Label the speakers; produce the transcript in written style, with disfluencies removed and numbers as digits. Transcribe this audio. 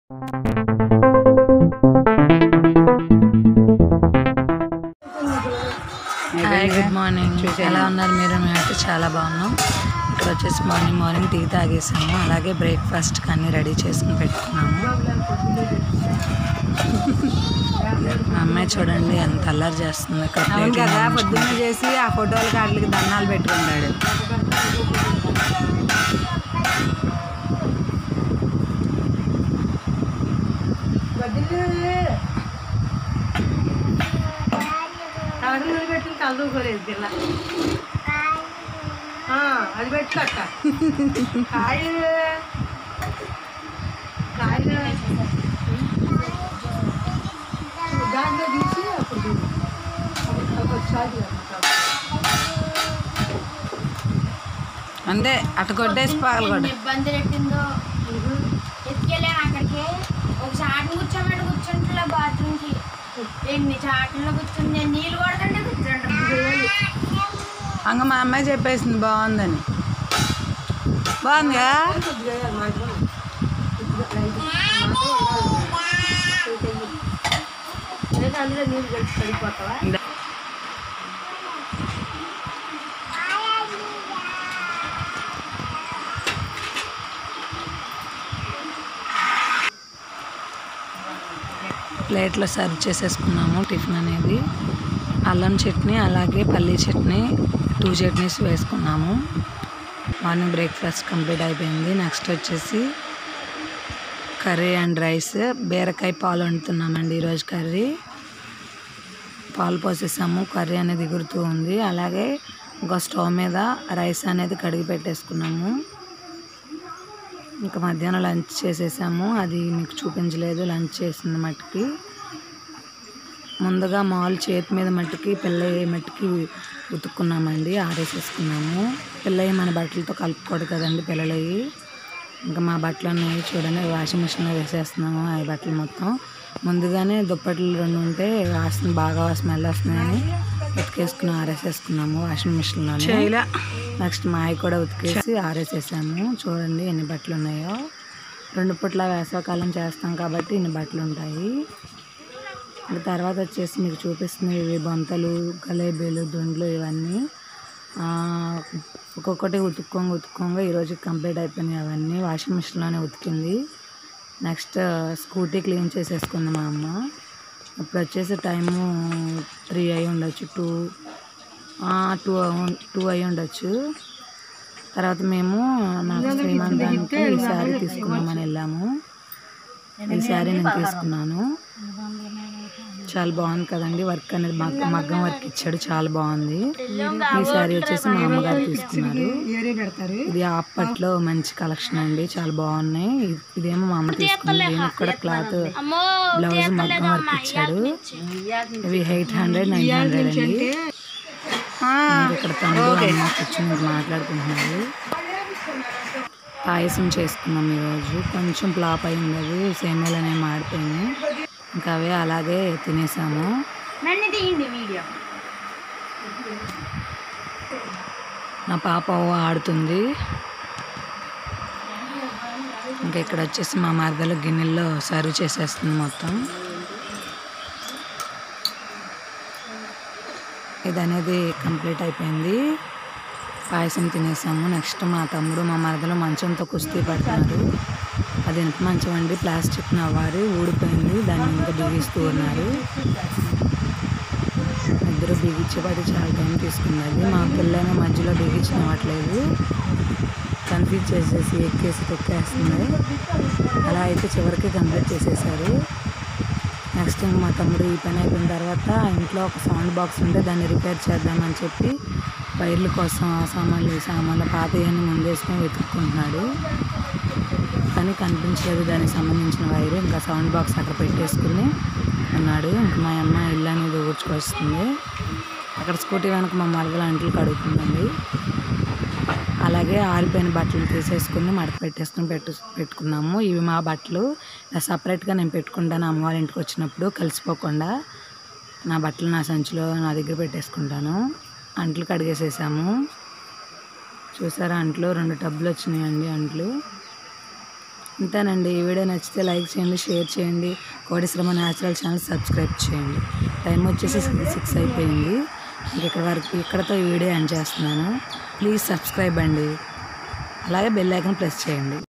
Speaker 1: Hi, good morning. ఎలా ఉన్నారు మీరు? మేమైతే చాలా బాగున్నాం. ఇక్కడ వచ్చేసి మార్నింగ్ టీ తాగేసాము. అలాగే బ్రేక్ఫాస్ట్కి అన్నీ రెడీ చేసుకుని పెట్టుకున్నాము. మా అమ్మాయి చూడండి ఎంత అల్లరి చేస్తుంది.
Speaker 2: అవును కదా, పొద్దున్న చేసి ఆ ఫోటోలకి వాటికి దండాలు పెట్టుకుంటాడు. పెట్టి కలుదుకోలేదు పిల్ల, అది పెట్టుకట్ట కాయలు కాయలు దాంట్లో తీసి అప్పుడు
Speaker 1: అంతే అటు కొట్టేసి పగలు కొట్ట.
Speaker 3: ఇబ్బంది పెట్టిందో ఎత్తుకెళ్ళాను అక్కడికి. ఒక చాటు కూర్చోమని కూర్చుంటున్నా బాత్రూమ్కి. ఎన్ని చాట్లలో కూర్చుంది, నీళ్ళు కొడుతుంటే కూర్చుంటాం.
Speaker 1: అంగ మా అమ్మాయి చెప్పేసింది బాగుందని. బాగుందిగా?
Speaker 3: అందులో నీళ్ళు కలిసి పడిపోతావా?
Speaker 1: ప్లేట్లో సర్వ్ చేసేసుకున్నాము టిఫిన్ అనేది. అల్లం చట్నీ అలాగే పల్లీ చట్నీ, 2 చట్నీస్ వేసుకున్నాము. మార్నింగ్ బ్రేక్ఫాస్ట్ కంప్లీట్ అయిపోయింది. నెక్స్ట్ వచ్చేసి కర్రీ అండ్ రైస్. బీరకాయ పాలు వండుతున్నామండి ఈరోజు కర్రీ. పాలు పోసేసాము, కర్రీ అనేది ఎగురుతూ ఉంది. అలాగే ఒక స్టవ్ మీద రైస్ అనేది కడిగి పెట్టేసుకున్నాము. ఇంకా మధ్యాహ్నం లంచ్ చేసేసాము. అది మీకు చూపించలేదు, లంచ్ చేసిన మట్టుకి. ముందుగా మాల్ చేతి మీద మట్టుకి పిల్లయ్యే మట్టుకి ఉతుక్కున్నామండి, ఆరేసేసుకున్నాము. పిల్లయ్య మన బట్టలతో కలుపుకోడు కదండి పిల్లలయ్యి. ఇంకా మా బట్టలు ఉన్నాయి చూడండి, వాషింగ్ మిషన్లో వేసేస్తున్నాము. ఆ బట్టలు మొత్తం ముందుగానే దుప్పట్లు 2 ఉంటే బాగా స్మెల్ వస్తున్నాయని ఉతికేసుకుని ఆరేసేసుకున్నాము వాషింగ్ మిషన్లోనే. నెక్స్ట్ మా అయ్యి కూడా ఉతికేసి ఆరేసేసాము. చూడండి ఎన్ని బట్టలు ఉన్నాయో. 2 పూట్ల వేసవకాలం చేస్తాం కాబట్టి ఇన్ని బట్టలు ఉంటాయి. తర్వాత వచ్చేసి మీకు చూపిస్తుంది ఇవి బొంతలు, గలేబీలు, దుండ్లు ఇవన్నీ ఒక్కొక్కటి ఉతుక్కోంగా ఈరోజు కంప్లీట్ అయిపోయినాయి. అవన్నీ వాషింగ్ మిషన్లోనే ఉతికింది. నెక్స్ట్ స్కూటీ క్లీన్ చేసేసుకుంది మా అమ్మ. ఇప్పుడు వచ్చేసి టైము 3 అయి ఉండొచ్చు, 2 అయి ఉండొచ్చు. తర్వాత మేము నాకు శ్రీమంతానికి ఈ శారీ తీసుకున్నామని వెళ్ళాము. ఈ శారీ నేను తీసుకున్నాను. చాలా బాగుంది కదండి. వర్క్ అనేది మగ్గం వర్క్ ఇచ్చాడు, చాలా బాగుంది. ఈ శారీ వచ్చేసి మా అమ్మగారు తీసుకున్నారు. ఇది అప్పట్లో మంచి కలెక్షన్ అండి, చాలా బాగున్నాయి. ఇదేమో మా అమ్మ తీసుకుంది. దీనికి కూడా క్లాత్ బ్లౌజ్ మగ్గం వర్క్ ఇచ్చాడు. ఇవి 800, 900 అండి. ఇక్కడ తమ్ముడు అమ్మ కూర్చొని మాట్లాడుకుంటున్నారు. పాయసం చేసుకున్నాం ఈరోజు. కొంచెం ఫ్లాప్ అయింది, అది సేమియాలు అనేవి మాడిపోయినాయి. ఇంకా అవే అలాగే తినేసాము. నా పాప ఆడుతుంది. ఇంకా ఇక్కడ వచ్చేసి మా మరదలు గిన్నెల్లో సర్వ్ చేసేస్తుంది మొత్తం. ఇది అనేది కంప్లీట్ అయిపోయింది. పాయసం తినేసాము. నెక్స్ట్ మా తమ్ముడు మా మరదలు మంచంతో కుస్తీ పడుతున్నారు. అది ఎంత మంచం అండి, ప్లాస్టిక్ నవ్వారు, ఊడిపోయింది. దాన్ని ఇంకా బిగిస్తూ ఉన్నారు. ఇద్దరు బిగించబడి చాలా టైం తీసుకున్నది. మా పిల్లేమో మధ్యలో బిగించినవ్వట్లేదు, కన్ఫ్యూజ్ చేసేసి ఎక్కేసి తొక్కేస్తుంది. అలా అయితే చివరికి కంప్లీట్ చేసేసారు. నెక్స్ట్ ఇంకా మా తమ్ముడు ఈ పని అయిపోయిన తర్వాత ఇంట్లో ఒక సౌండ్ బాక్స్ ఉంటే దాన్ని రిపేర్ చేద్దామని చెప్పి వైర్ల కోసం సామాన్లు పాతయన్ని ముందేసుకొని వెతుక్కుంటున్నాడు. కానీ కనిపించలేదు దానికి సంబంధించిన వైరు. ఇంకా సౌండ్ బాక్స్ అక్కడ పెట్టేసుకుని ఉన్నాడు. ఇంకా మా అమ్మ ఇల్లు అనేది ఊడ్చుకొస్తుంది. అక్కడ స్కూటీ వెనక మా మరదలు అంట్లు కడుగుతుందండి. అలాగే ఆరిపోయిన బట్టలు తీసేసుకుని మడత పెట్టేసుకుని పెట్టుకున్నాము. ఇవి మా బట్టలు సపరేట్గా నేను పెట్టుకుంటాను. అమ్మవారి ఇంటికి వచ్చినప్పుడు కలిసిపోకుండా నా బట్టలు నా సంచిలో నా దగ్గర పెట్టేసుకుంటాను. అంట్లు కడిగేసేసాము. చూసారా అంట్లు 2 టబ్బులు వచ్చినాయండి అంట్లు. ఇంతేనండి. ఈ వీడియో నచ్చితే లైక్ చేయండి, షేర్ చేయండి. కోడిశ్రమ న్యాచురల్ ఛానల్ సబ్స్క్రైబ్ చేయండి. టైం వచ్చేసి 6 అయిపోయింది. ఇక్కడతో ఈ వీడియో ఎండ్ చేస్తున్నాను. ప్లీజ్ సబ్స్క్రైబ్ అండి. అలాగే బెల్ ఐకాన్ ప్రెస్ చేయండి.